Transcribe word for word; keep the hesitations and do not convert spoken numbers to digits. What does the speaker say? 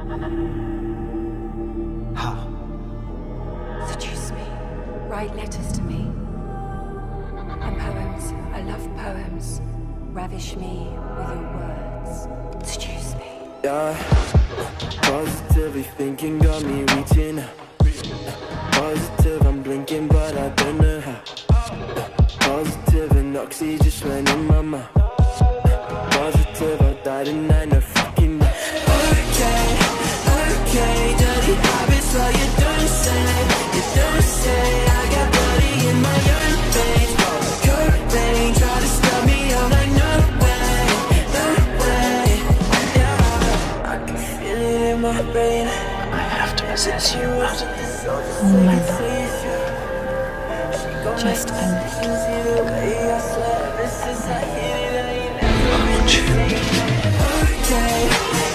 How? Seduce me. Write letters to me. And poems. I love poems. Ravish me with your words. Seduce me. Yeah, positively thinking got me reaching. Positive, I'm blinking, but I don't know how. Positive and oxy just went in my mouth. Positive, I died and I know fucking. Okay, okay, dirty habits, so you don't say, you don't say. I got bloody in my own veins. Cocaine, try to stop me, I'm like no way, no way. Yeah, I can feel it in my brain. I have to possess you, Matt. Oh my love. Just a little. I want you. Okay.